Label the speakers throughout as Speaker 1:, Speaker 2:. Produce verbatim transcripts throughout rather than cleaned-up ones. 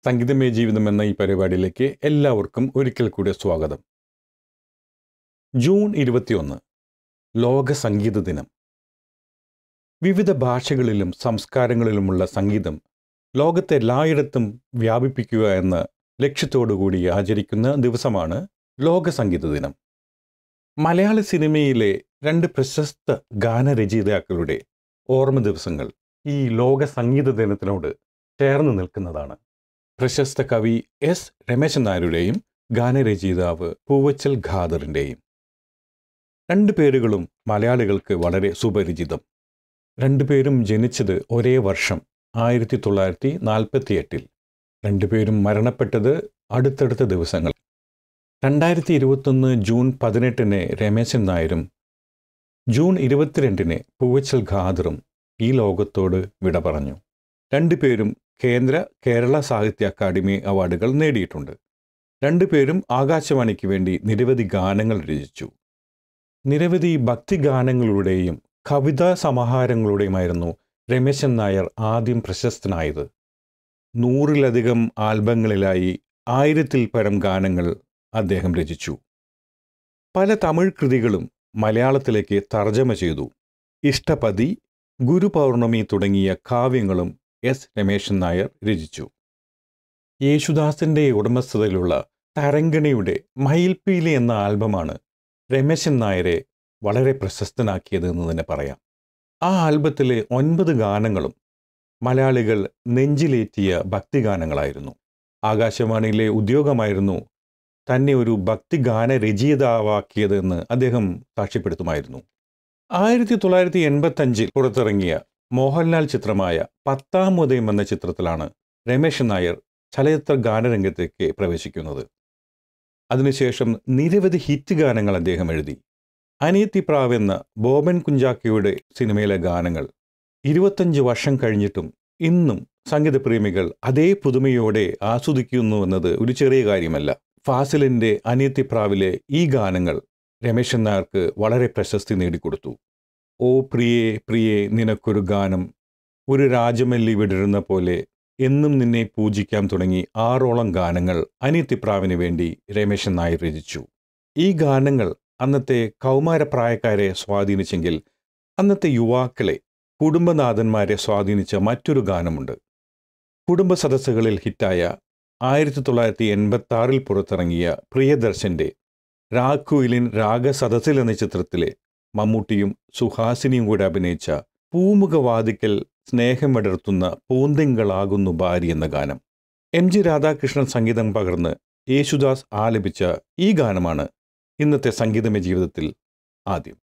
Speaker 1: സംഗീതമേ ജീവിതം എന്ന ഈ പരിപാടിയിലേക്ക് എല്ലാവർക്കും ഒരിക്കൽ കൂടി സ്വാഗതം. ജൂൺ ഇരുപത്തിയൊന്ന് ലോക സംഗീത ദിനം. വിവിധ ഭാഷകളിലും സംസ്കാരങ്ങളിലുമുള്ള സംഗീതം ലോകത്തെ എല്ലായിടത്തും വ്യാപിപ്പിക്കുക എന്ന ലക്ഷ്യത്തോടുകൂടി ആചരിക്കുന്ന ദിവസമാണ് ലോക സംഗീത ദിനം. മലയാള സിനിമയിലെ രണ്ട് പ്രശസ്ത ഗാനരചയിതാക്കളുടെ ഓർമ്മ ദിവസങ്ങൾ ഈ ലോക സംഗീത ദിനത്തിനോട് ചേർന്ന് നിൽക്കുന്നതാണ്. പ്രശസ്ത കവി എസ് രമേശൻ നായരുടെയും ഗാനരചയിതാവ് പൂവച്ചൽ ഖാദറിൻ്റെയും. രണ്ടു പേരുകളും മലയാളികൾക്ക് വളരെ സുപരിചിതം. രണ്ടുപേരും ജനിച്ചത് ഒരേ വർഷം ആയിരത്തി തൊള്ളായിരത്തി നാൽപ്പത്തി എട്ടിൽ. രണ്ടുപേരും മരണപ്പെട്ടത് അടുത്തടുത്ത ദിവസങ്ങൾ. രണ്ടായിരത്തി ഇരുപത്തൊന്ന് ജൂൺ പതിനെട്ടിന് രമേശൻ നായരും ജൂൺ ഇരുപത്തിരണ്ടിന് പൂവച്ചൽ ഖാദറും ഈ ലോകത്തോട് വിട പറഞ്ഞു. രണ്ടുപേരും കേന്ദ്ര കേരള സാഹിത്യ അക്കാദമി അവാർഡുകൾ നേടിയിട്ടുണ്ട്. രണ്ടുപേരും ആകാശവാണിക്ക് വേണ്ടി നിരവധി ഗാനങ്ങൾ രചിച്ചു. നിരവധി ഭക്തിഗാനങ്ങളുടെയും കവിതാ സമാഹാരങ്ങളുടെയുമായിരുന്നു രമേശൻ നായർ ആദ്യം പ്രശസ്തനായത്. നൂറിലധികം ആൽബങ്ങളിലായി ആയിരത്തിൽ പരം ഗാനങ്ങൾ അദ്ദേഹം രചിച്ചു. പല തമിഴ് കൃതികളും മലയാളത്തിലേക്ക് തർജ്ജമ ചെയ്തു. ഇഷ്ടപതി, ഗുരുപൗർണമി തുടങ്ങിയ കാവ്യങ്ങളും എസ് രമേശൻ നായർ രചിച്ചു. യേശുദാസിൻ്റെ ഉടമസ്ഥതയിലുള്ള തരംഗിണിയുടെ മയിൽപ്പീലി എന്ന ആൽബമാണ് രമേശൻ നായരെ വളരെ പ്രശസ്തനാക്കിയത് എന്ന് തന്നെ പറയാം. ആ ആൽബത്തിലെ ഒൻപത് ഗാനങ്ങളും മലയാളികൾ നെഞ്ചിലേറ്റിയ ഭക്തിഗാനങ്ങളായിരുന്നു. ആകാശവാണിയിലെ ഉദ്യോഗമായിരുന്നു തന്നെ ഒരു ഭക്തിഗാന രചയിതാവാക്കിയതെന്ന് അദ്ദേഹം സാക്ഷ്യപ്പെടുത്തുമായിരുന്നു. ആയിരത്തി തൊള്ളായിരത്തി എൺപത്തഞ്ചിൽ പുറത്തിറങ്ങിയ മോഹൻലാൽ ചിത്രമായ പത്താം ഉദയം എന്ന ചിത്രത്തിലാണ് രമേശൻ നായർ ചലച്ചിത്ര ഗാനരംഗത്തേക്ക് പ്രവേശിക്കുന്നത്. അതിനുശേഷം നിരവധി ഹിറ്റ് ഗാനങ്ങൾ അദ്ദേഹം എഴുതി. അനിയത്തിപ്രാവ് എന്ന ബോബൻ കുഞ്ചാക്കയുടെ സിനിമയിലെ ഗാനങ്ങൾ ഇരുപത്തഞ്ച് വർഷം കഴിഞ്ഞിട്ടും ഇന്നും സംഗീതപ്രേമികൾ അതേ പുതുമയോടെ ആസ്വദിക്കുന്നു എന്നത് ഒരു ചെറിയ കാര്യമല്ല. ഫാസിലിൻ്റെ അനിയത്തിപ്രാവിലെ ഈ ഗാനങ്ങൾ രമേശൻ നായർക്ക് വളരെ പ്രശസ്തി നേടിക്കൊടുത്തു. ഓ പ്രിയേ പ്രിയേ നിനക്കൊരു ഗാനം, ഒരു രാജമല്ലി വിടരുന്ന പോലെ, എന്നും നിന്നെ പൂജിക്കാം തുടങ്ങി ആറോളം ഗാനങ്ങൾ അനിയത്തിപ്രാവിന് വേണ്ടി രമേശൻ നായർ രചിച്ചു. ഈ ഗാനങ്ങൾ അന്നത്തെ കൗമാരപ്രായക്കാരെ സ്വാധീനിച്ചെങ്കിൽ അന്നത്തെ യുവാക്കളെ, കുടുംബനാഥന്മാരെ സ്വാധീനിച്ച മറ്റൊരു ഗാനമുണ്ട്. കുടുംബ സദസ്സുകളിൽ ഹിറ്റായ ആയിരത്തി തൊള്ളായിരത്തി എൺപത്തി ആറിൽ പുറത്തിറങ്ങിയ പ്രിയദർശൻ്റെ രാഘുയിലിൻ രാഗസദസ്സിൽ എന്ന ചിത്രത്തിലെ മമ്മൂട്ടിയും സുഹാസിനിയും കൂടെ അഭിനയിച്ച പൂമുഖവാതിക്കൽ സ്നേഹമിടർത്തുന്ന പൂന്തിങ്കളാകുന്നു ഭാര്യ എന്ന ഗാനം. എം ജി രാധാകൃഷ്ണൻ സംഗീതം പകർന്ന് യേശുദാസ് ആലപിച്ച ഈ ഗാനമാണ് ഇന്നത്തെ സംഗീതമേ ജീവിതത്തിൽ ആദ്യം.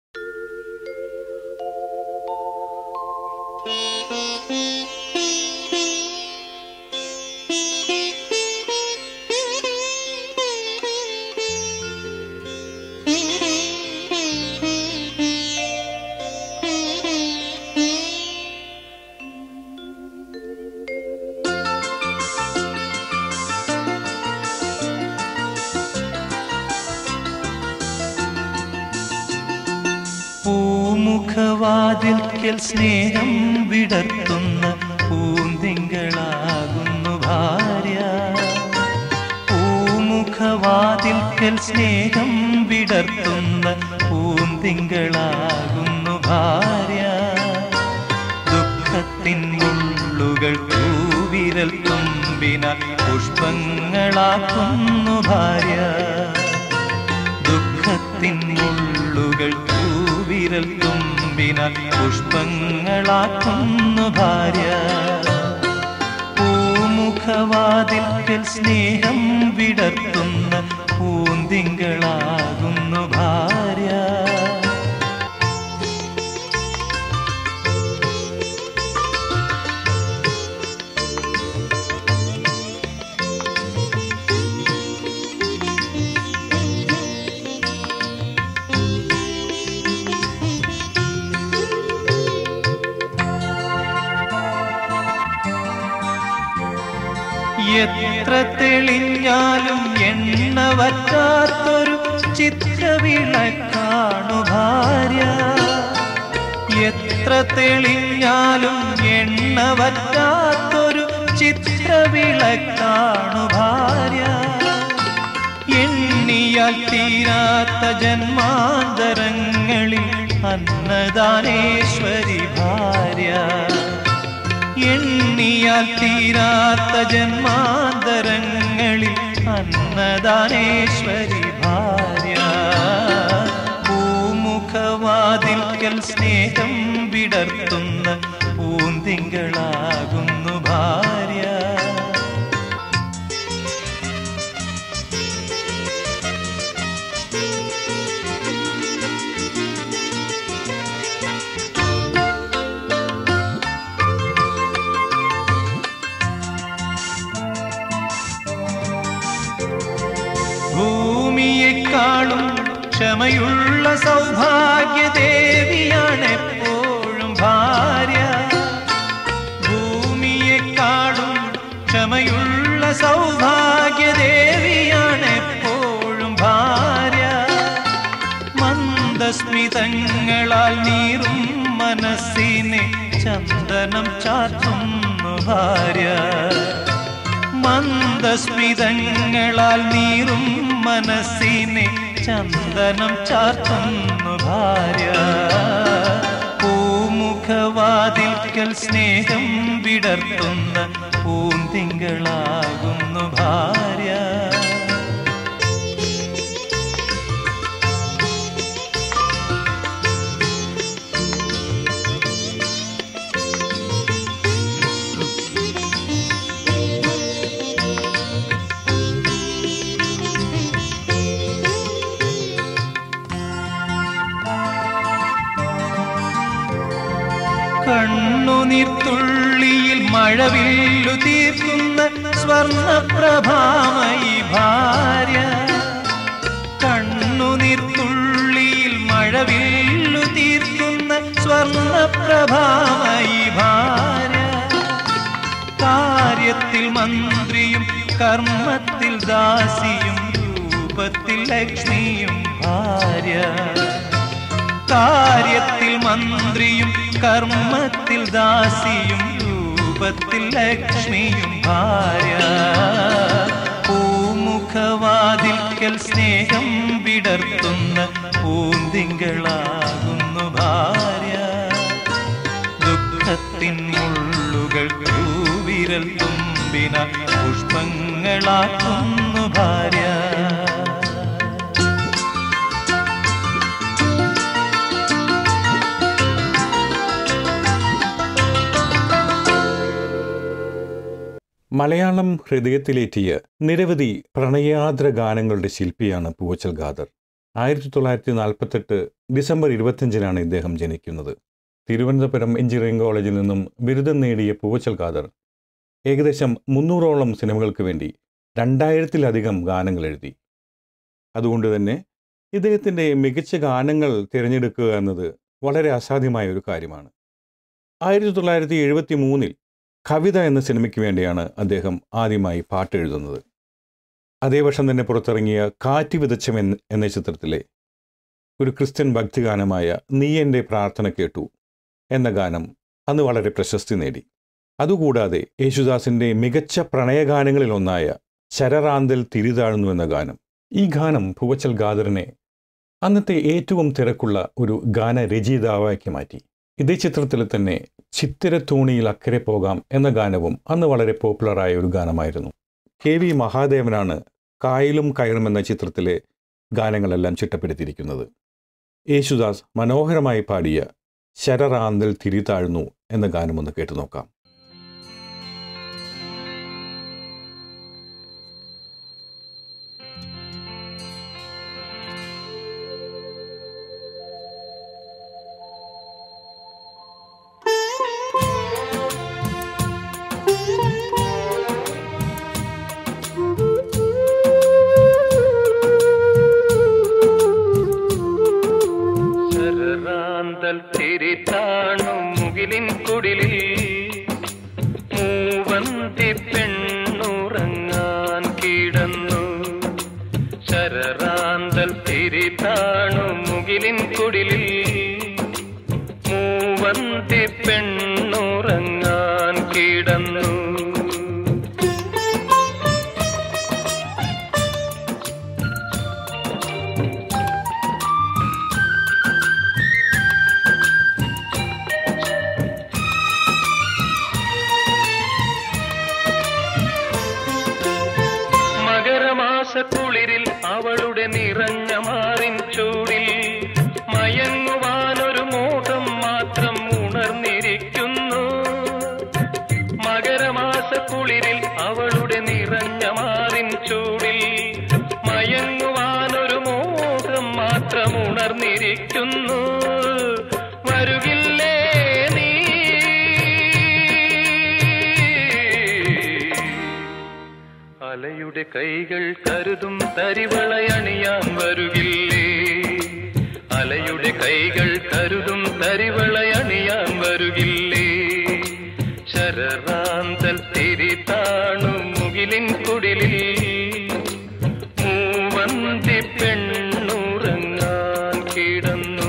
Speaker 2: പൂമുഖവാതിൽക്കൽ സ്നേഹം വിടർത്തുന്ന പൂന്തിങ്കളാകുന്നു ഭാര്യ. പൂമുഖവാതിൽക്കൽ സ്നേഹം വിടർത്തുന്ന പൂന്തിങ്കളാകുന്നു ഭാര്യ. ദുഃഖത്തിൻ മുള്ളുകൾ തൂവിരൽ തുമ്പിനാൽ പുഷ്പങ്ങളാക്കുന്നു ഭാര്യ. ദുഃഖത്തിൻ മുള്ളുകൾ വിരൽ തുമ്പിനാൽ പുഷ്പങ്ങളാക്കുന്നു ഭാര്യ. പൂമുഖവാതിൽക്കൽ സ്നേഹം വിടർത്തുന്ന പൂന്തിങ്കളാകുന്നു ഭാര്യ. എത്ര തെളിഞ്ഞാലും എണ്ണ വറ്റാത്തൊരു ചിത്രവിളക്കാണു ഭാര്യ. എത്ര തെളിഞ്ഞാലും എണ്ണ വറ്റാത്തൊരു ചിത്ര വിളക്കാണു ഭാര്യ. എണ്ണിയാൽ തീരാത്ത ജന്മാന്തരങ്ങളിൽ അന്നദാനേശ്വരി ഭാര്യ. എണ്ണിയാൽ തീരാത്ത ജന്മാന്തരങ്ങളിൽ അന്നദാനേശ്വരി ഭാര്യ. പൂമുഖവാതിൽക്കൽ സ്നേഹം വിടർത്തുന്ന പൂന്തിങ്കളാകുന്നു ഭാര്യ. ഭൂമിയെക്കാളും ക്ഷമയുള്ള സൗഭാഗ്യദേവിയാണ് എപ്പോഴും ഭാര്യ. ഭൂമിയെക്കാളും ക്ഷമയുള്ള സൗഭാഗ്യദേവിയാണ് എപ്പോഴും ഭാര്യ. മന്ദസ്മിതങ്ങളാൽ നീറും മനസ്സിനെ ചന്ദനം ചാർത്തുന്നു ഭാര്യ. മന്ദസ്മിതങ്ങളാൽ നീറും മനസ്സിനെ ചന്ദനം ചാർത്തുന്നു ഭാര്യ. പൂമുഖവാതിൽക്കൽ സ്നേഹം വിടർത്തുന്ന പൂന്തിങ്കളാകുന്നു ഭാര്യ. കണ്ണുനീർത്തുള്ളിയിൽ മഴവില്ലു തീർക്കുന്ന സ്വർണപ്രഭാമയി ഭാര്യ. കണ്ണുനീർത്തുള്ളിയിൽ മഴവില്ലു തീർക്കുന്ന സ്വർണപ്രഭാമയി ഭാര്യ. കാര്യത്തിൽ മന്ത്രിയും കർമ്മത്തിൽ ദാസിയും രൂപത്തിൽ ലക്ഷ്മിയും ഭാര്യ. കാര്യത്തിൽ മന്ത്രിയും കർമ്മത്തിൽ ദാസിയും രൂപത്തിൽ ലക്ഷ്മിയും ഭാര്യ. പൂമുഖവാതിൽക്കൽ സ്നേഹം വിടർത്തുന്ന പൂന്തിങ്കളാകുന്നു ഭാര്യ. ദുഃഖത്തിൻ മുള്ളുകൾ വിരൽ തുമ്പിന പുഷ്പങ്ങളാക്കുന്നു ഭാര്യ.
Speaker 1: മലയാളം ഹൃദയത്തിലേറ്റിയ നിരവധി പ്രണയാദ്ര ഗാനങ്ങളുടെ ശില്പിയാണ് പൂവച്ചൽ ഖാദർ. ആയിരത്തി തൊള്ളായിരത്തി നാൽപ്പത്തെട്ട് ഡിസംബർ ഇരുപത്തിയഞ്ചിനാണ് ഇദ്ദേഹം ജനിക്കുന്നത്. തിരുവനന്തപുരം എഞ്ചിനീയറിംഗ് കോളേജിൽ നിന്നും ബിരുദം നേടിയ പൂവച്ചൽ ഖാദർ ഏകദേശം മുന്നൂറോളം സിനിമകൾക്ക് വേണ്ടി രണ്ടായിരത്തിലധികം ഗാനങ്ങൾ എഴുതി. അതുകൊണ്ട് തന്നെ ഇദ്ദേഹത്തിൻ്റെ മികച്ച ഗാനങ്ങൾ തിരഞ്ഞെടുക്കുക എന്നത് വളരെ അസാധ്യമായ ഒരു കാര്യമാണ്. ആയിരത്തി തൊള്ളായിരത്തി എഴുപത്തി മൂന്നിൽ കവിത എന്ന സിനിമയ്ക്ക് വേണ്ടിയാണ് അദ്ദേഹം ആദ്യമായി പാട്ടെഴുതുന്നത്. അതേ വർഷം തന്നെ പുറത്തിറങ്ങിയ കാറ്റ് വിതച്ചം എന്ന ചിത്രത്തിലെ ഒരു ക്രിസ്ത്യൻ ഭക്തിഗാനമായ നീ എൻ്റെ പ്രാർത്ഥന കേട്ടു എന്ന ഗാനം അന്ന് വളരെ പ്രശസ്തി നേടി. അതുകൂടാതെ യേശുദാസിൻ്റെ മികച്ച പ്രണയഗാനങ്ങളിലൊന്നായ ശരറാന്തൽ തിരിതാഴുന്നു എന്ന ഗാനം, ഈ ഗാനം പൂവച്ചൽ ഖാദറിനെ അന്നത്തെ ഏറ്റവും തിരക്കുള്ള ഒരു ഗാനരചയിതാവാക്കി മാറ്റി. ഇതേ ചിത്രത്തിൽ തന്നെ ചിത്തിരത്തൂണിയിൽ അക്കരെ പോകാം എന്ന ഗാനവും അന്ന് വളരെ പോപ്പുലറായ ഒരു ഗാനമായിരുന്നു. കെ വി മഹാദേവനാണ് കായലും കയറും എന്ന ചിത്രത്തിലെ ഗാനങ്ങളെല്ലാം ചിട്ടപ്പെടുത്തിയിരിക്കുന്നത്. യേശുദാസ് മനോഹരമായി പാടിയ ശരറാന്തൽ തിരിതാഴ്ന്നു എന്ന ഗാനമൊന്ന് കേട്ടു നോക്കാം.
Speaker 2: തിരിതാണു മുകിലിൻ കുടിലിൽ
Speaker 3: കുളിരിൽ അവളുടെ നിറഞ്ഞ മാറിൻ ചൂടിൽ മയങ്ങുവാനൊരു മോഹം മാത്രം ഉണർന്നിരിക്കുന്നു. മകരമാസ കുളിരിൽ അവളുടെ നിറഞ്ഞ മാറിൻ ചൂടിൽ മയങ്ങുവാനൊരു മോഹം മാത്രം ഉണർന്നിരിക്കുന്നു. വരുകില്ലേ നീ? അലയുടെ കൈകൾ കരുതും തരിവളയണിയാൻ വരുകില്ലേ? അലയുടെ കൈകൾ കരുതും തരിവളയണിയാൻ വരുകില്ലേ? ശരറാന്തൽ തിരി താണു മുകിലിൻ കുടിലിൽ മൂവന്തി പെണ്ണുറങ്ങാൻ കിടന്നു.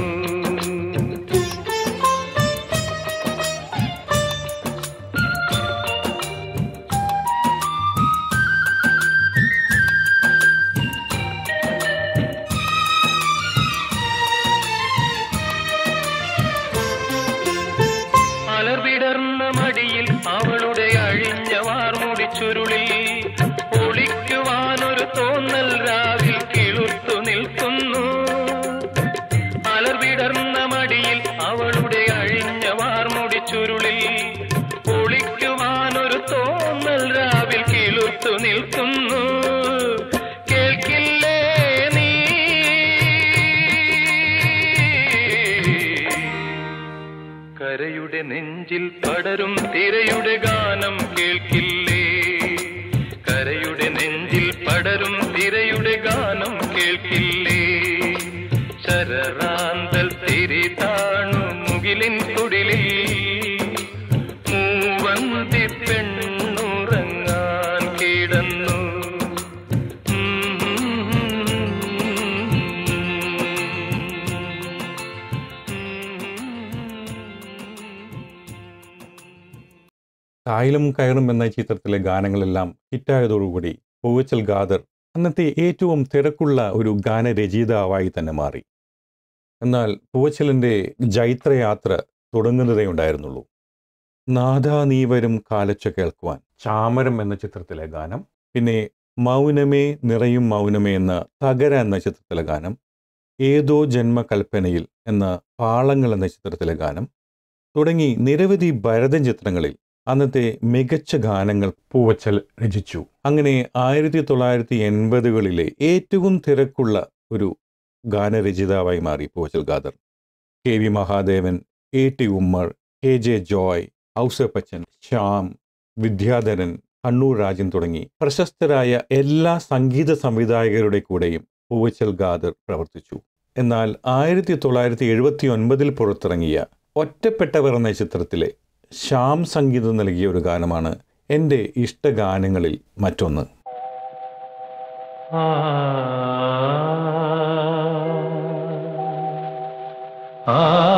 Speaker 3: അലർവിടർന്ന മടിയിൽ അവളുടെ അഴിഞ്ഞ വാർമുടി ചുരുളിൽ ഒളിക്കുവാനൊരു തോന്നൽ രാവിൽ കിളുർത്തു നിൽക്കുന്നു. അലർവിടർന്ന മടിയിൽ അവളുടെ അഴിഞ്ഞ വാർമുടി ചുരുളിൽ ഒളിക്കുവാനൊരു തോന്നൽ രാവിൽ കിളുർത്തു നിൽക്കുന്നു. കേൾക്കില്ലേ നീ? കരയുടെ നെഞ്ചിൽ പടരും തിരയുടെ ഗാനം കേൾക്കില്ലേ? കരയുടെ നെഞ്ചിൽ പടരും തിരയുടെ ഗാനം കേൾക്കില്ലേ? ശരറാന്തൽ തിരി താണു മുകിലിൻ കുടിലിൽ മൂവന്തി പെണ്ണുറങ്ങാൻ കിടന്നു.
Speaker 1: കായലും കയറും എന്ന ചിത്രത്തിലെ ഗാനങ്ങളെല്ലാം ഹിറ്റായതോടുകൂടി പൂവച്ചൽ ഖാദർ അന്നത്തെ ഏറ്റവും തിരക്കുള്ള ഒരു ഗാനരചയിതാവായി തന്നെ മാറി. എന്നാൽ പൂവച്ചലിൻ്റെ ജൈത്രയാത്ര തുടങ്ങുന്നതേ ഉണ്ടായിരുന്നുള്ളൂ. നാദാ നീ വരും കാലച്ച കേൾക്കുവാൻ, ചാമരം എന്ന ചിത്രത്തിലെ ഗാനം, പിന്നെ മൗനമേ നിറയും മൗനമേ എന്ന തകര എന്ന ചിത്രത്തിലെ ഗാനം, ഏതോ ജന്മകൽപ്പനയിൽ എന്ന പാളങ്ങൾ എന്ന ചിത്രത്തിലെ ഗാനം തുടങ്ങി നിരവധി ഭരതൻ ചിത്രങ്ങളിൽ അന്നത്തെ മികച്ച ഗാനങ്ങൾ പൂവച്ചൽ രചിച്ചു. അങ്ങനെ ആയിരത്തി തൊള്ളായിരത്തി എൺപതുകളിലെ ഏറ്റവും തിരക്കുള്ള ഒരു ഗാനരചയിതാവായി മാറി Poovachal Khader. K V Mahadevan, A T Ummer, K J Joy, Ouseppachan, Shyam, Vidyadharan, Kannur Rajan തുടങ്ങി പ്രശസ്തരായ എല്ലാ സംഗീത സംവിധായകരുടെ കൂടെയും പൂവച്ചൽ ഖാദർ പ്രവർത്തിച്ചു. എന്നാൽ ആയിരത്തി തൊള്ളായിരത്തി എഴുപത്തി ഒൻപതിൽ പുറത്തിറങ്ങിയ ഒറ്റപ്പെട്ടവർ എന്ന ചിത്രത്തിലെ ശ്യാം സംഗീതം നൽകിയ ഒരു ഗാനമാണ് എൻ്റെ ഇഷ്ടഗാനങ്ങളിൽ മറ്റൊന്ന്.
Speaker 3: ആ ആ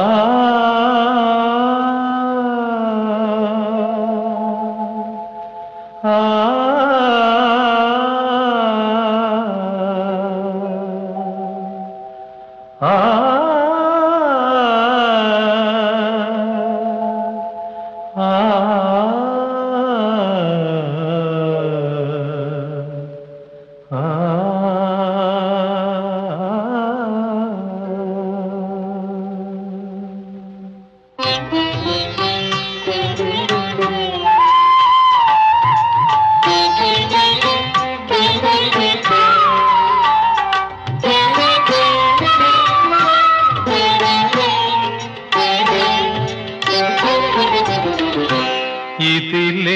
Speaker 3: ഇതിലേ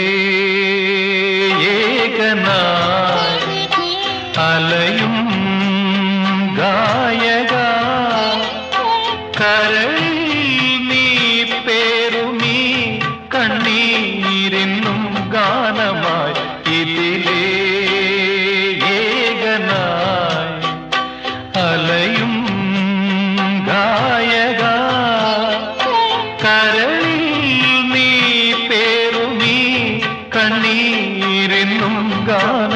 Speaker 3: ഏകനായി അലയും ഗായക കരളിൽ നീ പേരുമീ കണ്ണീരിന്നും ഗാനമായി. ഇതിലേ ഏകനായി അലയും ഗായക കരളിൽ നീ പേരുമീ കണ്ണീരിന്നും ഗാന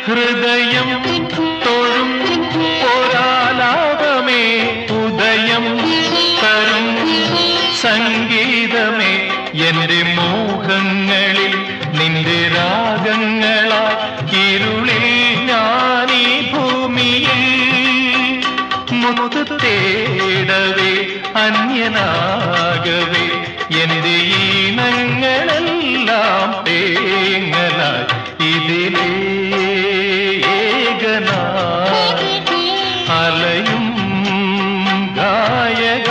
Speaker 2: ഹൃദയം തൊഴും ഒരാലാപമേ ഉദയം തരും സംഗീതമേ എന്റെ മോഹങ്ങളിൽ നിന്റെ രാഗങ്ങളാ ഇരുളിൽ ഞാനീ ഭൂമിയിൽ മുത്തു തേടവേ അന്യനാകവേ എന്റെ ഈണങ്ങളെല്ലാം തേങ്ങലായി ഇതിലേ ഏകനായി അലയും ഗായക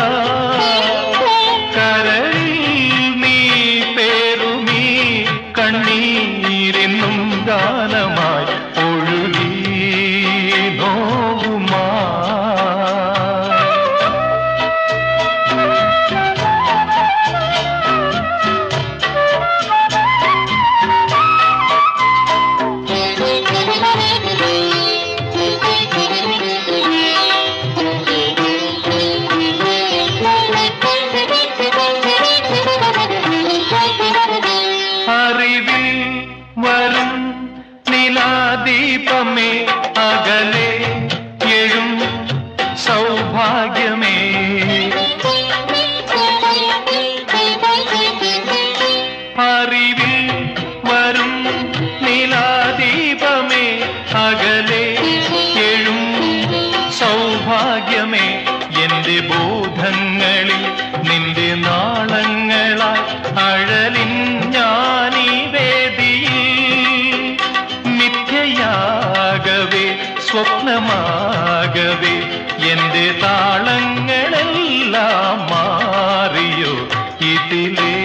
Speaker 2: കരളിൽ നീ പേരുമീ കണ്ണീരെന്നും ഗാനമായി ഒഴുകി നോവുമാ അറിവിൽ വരും നിലാദീപമേ അകലെ എഴും സൗഭാഗ്യമേ അറിവിൽ വരും നിലാദീപമേ അകലെ എഴും സൗഭാഗ്യമേ എന്റെ ബോധങ്ങളിൽ നിന്റെ നാളങ്ങളായി അഴലിൻ ഞാനീ വേദിയിൽ മിഥ്യയാകവേ സ്വപ്നമാകവേ എന്റെ താളങ്ങളെല്ലാം മാറിയോ ഇതിലേ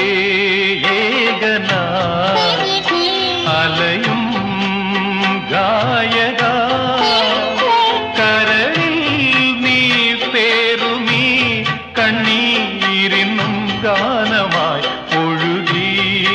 Speaker 2: ഏകനായി അലയും ഗായക കരളിൽ നീ പേരുമീ കണ്ണീരിന്നും ഗാനമായി ഒഴുകി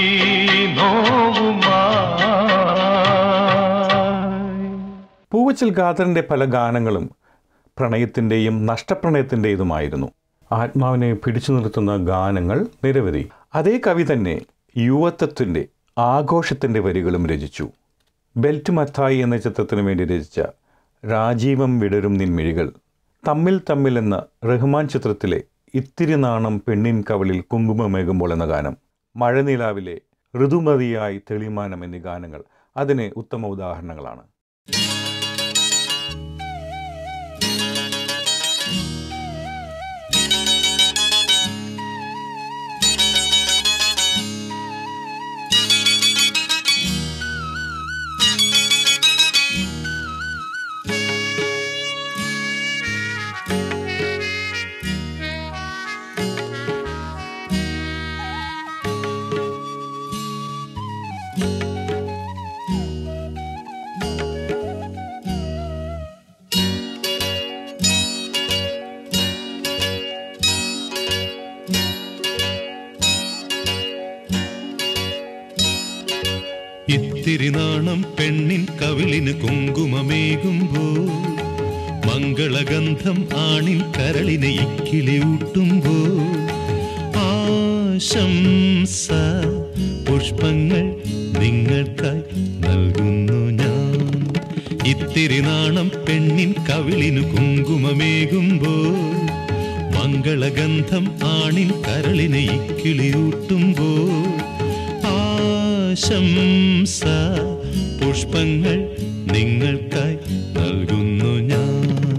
Speaker 2: നോവുമായി.
Speaker 1: പൂവച്ചൽ ഖാദറിൻ്റെ പല ഗാനങ്ങളും പ്രണയത്തിൻ്റെയും നഷ്ടപ്രണയത്തിൻ്റെതുമായിരുന്നു. ആത്മാവിനെ പിടിച്ചു നിർത്തുന്ന ഗാനങ്ങൾ നിരവധി. അതേ കവി തന്നെ യുവത്വത്തിൻ്റെ ആഘോഷത്തിൻ്റെ വരികളും രചിച്ചു. ബെൽറ്റ് മത്തായി എന്ന ചിത്രത്തിനു വേണ്ടി രചിച്ച രാജീവം വിടരും നിൻമിഴികൾ, തമ്മിൽ തമ്മിൽ എന്ന റഹ്മാൻ ചിത്രത്തിലെ ഇത്തിരി നാണം പെണ്ണിൻ കവളിൽ കുങ്കുമമേകുമ്പോൾ എന്ന ഗാനം, മഴനിലാവിലെ ഋതുമതിയായി തെളിമാനം എന്നീ ഗാനങ്ങൾ അതിന് ഉത്തമ ഉദാഹരണങ്ങളാണ്.
Speaker 4: ഇത്തിരി നാണം പെണ്ണിൻ കവിളിന് കുങ്കുമമേകുമ്പോൾ, മംഗളഗന്ധം ആണിൻ കരളിനെ ഇക്കിളിയൂട്ടുമ്പോൾ, ആശംസ പുഷ്പങ്ങൾ നിങ്ങൾക്കായി നൽകുന്നു ഞാൻ. ഇത്തിരി നാണം പെണ്ണിൻ കവിളിന് കുങ്കുമമേകുമ്പോൾ, മംഗളഗന്ധം ആണിൻ കരളിനെ ഇക്കിളിയൂട്ടുമ്പോൾ, ആശംസ പുഷ്പങ്ങൾ നിങ്ങൾക്കായി നൽകുന്നു ഞാൻ.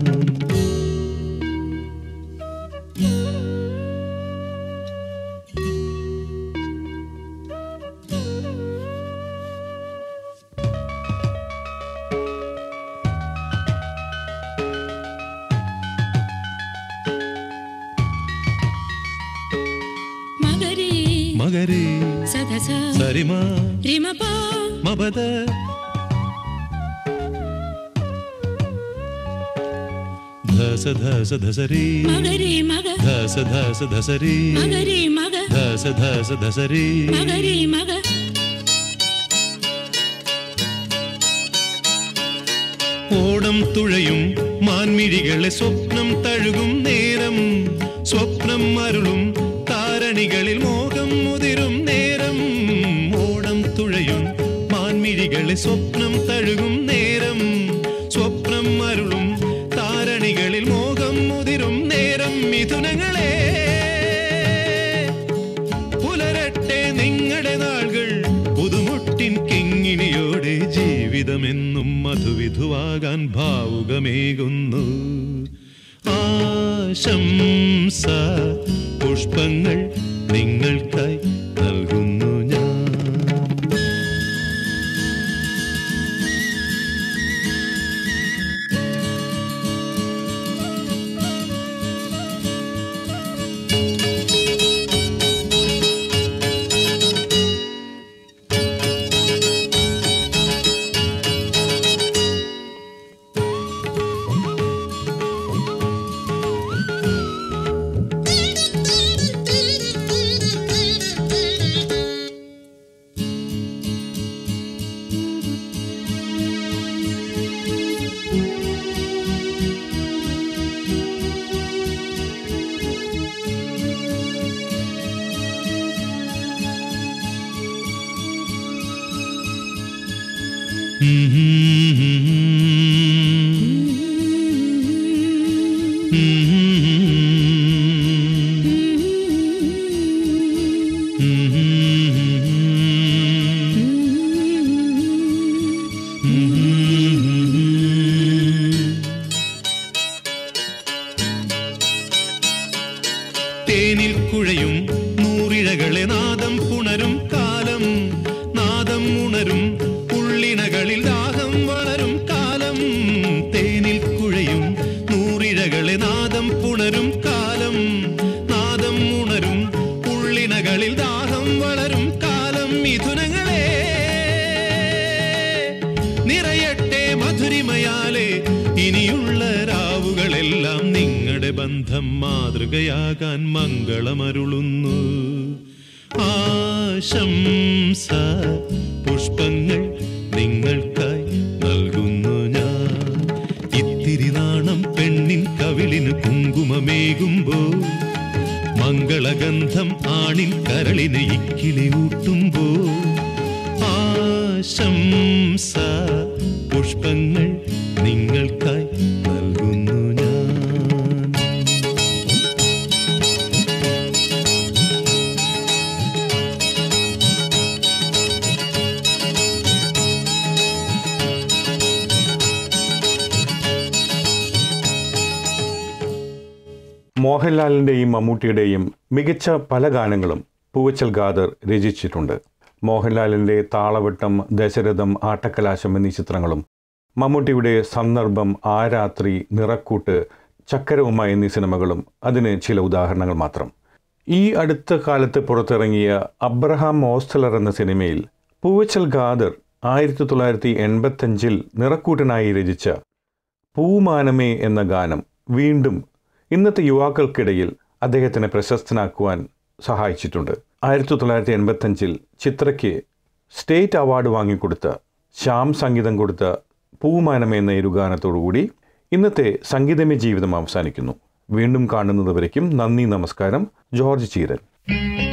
Speaker 4: മഗരി സരിമ മബദ ധസ ധസ ധസരി ധസ ധസ ധസരി ധസ ധസ ധസരി. ഓണം തുഴയും മാൻമിഴികളെ സ്വപ്നം തഴുകും നേരം, സ്വപ്നം അരുളും താരണികളിൽ മോഹം മുതിരും നേരം. ഓണം തുഴയും മാൻമിഴികളെ സ്വപ്നം തഴുകും നേരം, മധുവിധുവാകാൻ ഭാവുകമേകുന്നു. ആശംസ പുഷ്പങ്ങൾ നിങ്ങൾക്കായി നൽകുന്നു ഞാൻ. തേനിൽ കുഴയും നൂറിഴകളെ നാദം പുണരും കാലം, നാദം ഉണരും ഉള്ളിണകളിൽ ദാഹം വളരും കാലം. തേനിൽ കുഴയും നൂറിഴകളെ നാദം പുണരും കാലം, നാദം ഉണരും ഉള്ളിണകളിൽ ദാഹം വളരും കാലം. മിഥുനങ്ങളെ നിറയട്ടെ മധുരിമയാലെ ഇനിയുള്ള രാവുകളെല്ലാം നിങ്ങളുടെ ബന്ധം മാതൃകയാകാൻ മംഗളമരുളുന്നു. ആശംസ പുഷ്പങ്ങൾ നിങ്ങൾക്കായി നൽകുന്നു ഞാൻ. ഇത്തിരി നാണം പെണ്ണിൻ കവിളിന് കുങ്കുമമേകുമ്പോൾ, മംഗളഗന്ധം ആണിൻ കരളിന് ഇക്കിളി ഊട്ടുമ്പോൾ, ആശംസ പുഷ്പങ്ങൾ നിങ്ങൾക്കായി നൽകുന്നു ഞാൻ.
Speaker 1: മോഹൻലാലിൻ്റെയും മമ്മൂട്ടിയുടെയും മികച്ച പല ഗാനങ്ങളും പൂവച്ചൽ ഖാദർ രചിച്ചിട്ടുണ്ട്. മോഹൻലാലിൻ്റെ താളവട്ടം, ദശരഥം, ആട്ടക്കലാശം എന്നീ ചിത്രങ്ങളും മമ്മൂട്ടിയുടെ സന്ദർഭം, ആ രാത്രി, നിറക്കൂട്ട്, ചക്കര ഉമ്മ എന്നീ സിനിമകളും അതിന് ചില ഉദാഹരണങ്ങൾ മാത്രം. ഈ അടുത്ത കാലത്ത് പുറത്തിറങ്ങിയ അബ്രഹാം ഓസ്റ്റലർ എന്ന സിനിമയിൽ പൂവച്ചൽ ഖാദർ ആയിരത്തി തൊള്ളായിരത്തി എൺപത്തഞ്ചിൽ നിറക്കൂട്ടിനായി രചിച്ച പൂമാനമേ എന്ന ഗാനം വീണ്ടും ഇന്നത്തെ യുവാക്കൾക്കിടയിൽ അദ്ദേഹത്തിനെ പ്രശസ്തനാക്കുവാൻ സഹായിച്ചിട്ടുണ്ട്. ആയിരത്തി തൊള്ളായിരത്തി എൺപത്തഞ്ചിൽ ചിത്രയ്ക്ക് സ്റ്റേറ്റ് അവാർഡ് വാങ്ങിക്കൊടുത്ത, ശ്യാം സംഗീതം കൊടുത്ത പൂമാനമേ എന്ന ഇരുഗാനത്തോടുകൂടി ഇന്നത്തെ സംഗീതമേ ജീവിതം അവസാനിക്കുന്നു. വീണ്ടും കാണുന്നതുവരയ്ക്കും നന്ദി, നമസ്കാരം. ജോർജ് ചീരൻ.